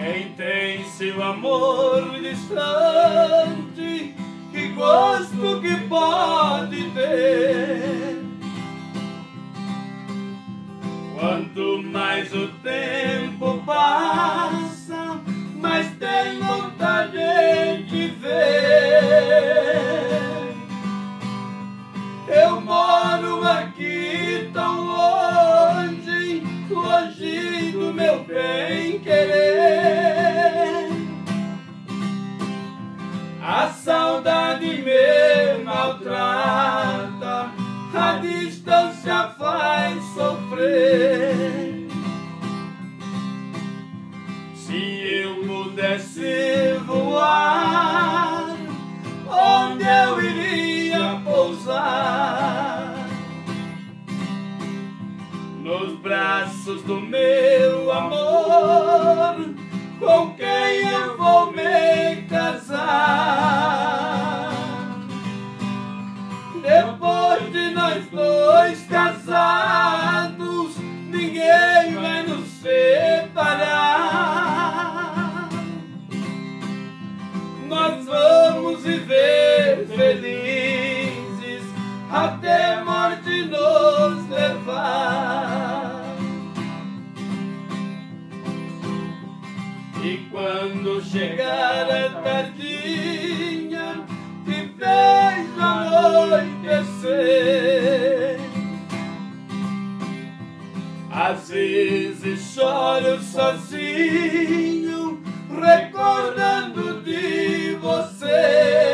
Quem tem seu amor distante, que gosto que pode ter. Quanto mais o tempo passa, mais tem vontade de ver. Eu moro aqui tão longe, longe do meu bem-querer. A saudade me maltrata, a distância faz sofrer. Se eu pudesse voar, onde eu iria pousar? Nos braços do meu amor, com quem eu vou me casar. Depois de nós dois casados, ninguém vai nos separar. Nós vamos viver felizes até a morte nos levar. E quando chegar a tardinha que fez anoitecer, às vezes choro sozinho, recordando de você.